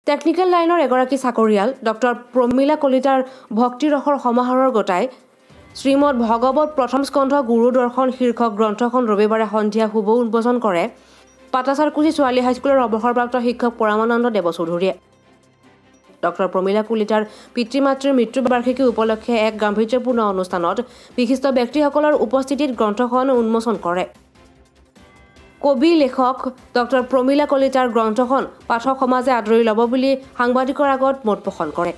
Technical লাইনৰ এগৰাকী চাকৰিয়াল ডক্টৰ প্ৰমীলা কলিতাৰ ভক্তিৰসৰ সমাহাৰৰ গোটাই শ্ৰীমদ ভগৱত প্ৰথম স্কন্ধ গুৰু দৰ্শন শীৰ্ষক গ্ৰন্থখন ৰবিবাৰে সন্ধিয়া শুভ উন্মোচন কৰে পাটাচাৰকুছি ছোৱালী হাইস্কুলৰ অৱসৰপ্ৰাপ্ত শিক্ষক পৰমানন্দ দেৱচৌধুৰীয়ে। ডক্টৰ প্ৰমীলা কলিতাৰ পিতৃ মাতৃৰ মৃত্যু বাৰ্ষিকী উপলক্ষে এক গাম্ভীৰ্যপূৰ্ণ অনুষ্ঠানত বিশিষ্ট ব্যক্তিসকলৰ উপস্থিতিত গ্ৰন্থখন উন্মোচন কৰে। কবি লেখক ডক্টৰ প্ৰমীলা কলিতাৰ গ্ৰন্থখন পাঠক সমাজে আদৰি ল'ব বুলি সাংবাদিকৰ আগত মত পোষণ কৰে।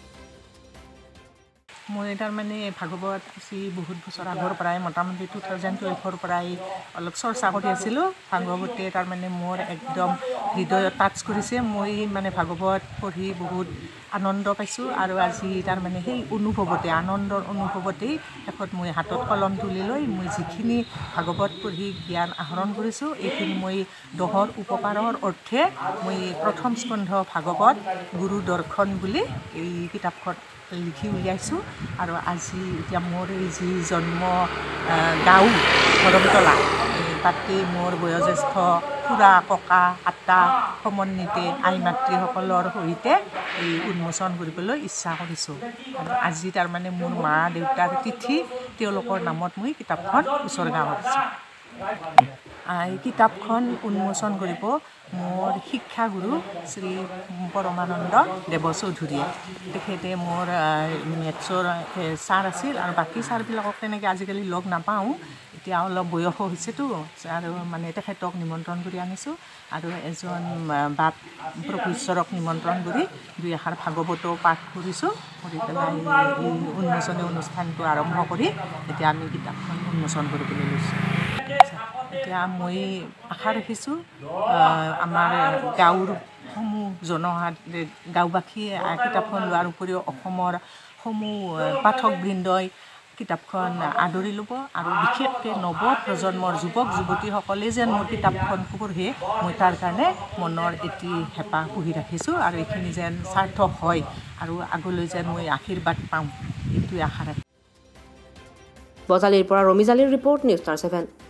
মই তাৰমানে ভাগৱত আজি বহুত বছৰ আগৰ পৰাই মোটামুটি 2012ৰ পৰাই অলপ চৰ্চা কৰি আছিলোঁ। ভাগৱতে তাৰমানে মোৰ একদম হৃদয়ত টাচ কৰিছে। মই মানে ভাগৱত পঢ়ি বহুত আনন্দ পাইছোঁ আৰু আজি তাৰমানে সেই অনুভৱতে আনন্দৰ অনুভৱতেই শেষত মই হাতত কলম তুলি লৈ মই যিখিনি ভাগৱত পঢ়ি জ্ঞান আহৰণ কৰিছোঁ এইখিনি মই দহৰ উপকাৰৰ অৰ্থে মই প্ৰথম স্কন্ধ ভাগৱত গুৰু দৰ্শন বুলি এই কিতাপখন লিখি উলিয়াইছোঁ। আৰু আজি এতিয়া মোৰ এই যি জন্ম গাঁও ধৰমতলা তাতে মোৰ বয়োজ্যেষ্ঠ খুৰা ককা আটা সমন্বিতে আই মাতৃসকলৰ সৈতে এই উন্মোচন কৰিবলৈ ইচ্ছা কৰিছোঁ। আৰু আজি তাৰমানে মোৰ মা দেউতাৰ তিথি, তেওঁলোকৰ নামত মই কিতাপখন উচৰ্গা কৰিছোঁ। এই কিতাপখন উন্মোচন কৰিব মোৰ শিক্ষাগুৰু শ্ৰী পৰমানন্দ দেৱচৌধুৰীয়ে। তেখেতে মোৰ মেথছৰ ছাৰ আছিল আৰু বাকী ছাৰবিলাকক তেনেকৈ আজিকালি লগ নাপাওঁ, এতিয়া অলপ বয়সো হৈছেতো আৰু মানে তেখেতক নিমন্ত্ৰণ কৰি আনিছোঁ আৰু এজন বাপ প্ৰভু ঈশ্বৰক নিমন্ত্ৰণ কৰি দুই এষাৰ ভাগৱতো পাঠ কৰিছোঁ। কৰি পেলাই এই উন্মোচনী অনুষ্ঠানটো আৰম্ভ কৰি এতিয়া আমি কিতাপখন উন্মোচন কৰিবলৈ লৈছোঁ। এতিয়া মই আশা ৰাখিছোঁ আমাৰ গাঁৱৰ সমূহ গাঁওবাসীয়ে কিতাপখন লোৱাৰ উপৰিও অসমৰ সমূহ পাঠকবৃন্দই কিতাপখন আদৰি ল'ব আৰু বিশেষকৈ নৱ প্ৰজন্মৰ যুৱক যুৱতীসকলে যেন মোৰ কিতাপখন পঢ়ে মই তাৰ কাৰণে মনৰ এটি হেঁপাহ পুহি ৰাখিছোঁ আৰু এইখিনি যেন সাৰ্থক হয় আৰু আগলৈ যেন মই আশীৰ্বাদ পাওঁ এইটোৱে আশা ৰাখিছোঁ। বজালিৰ পৰা ৰমিজালিৰ ৰিপৰ্ট, নিউজ Star 7।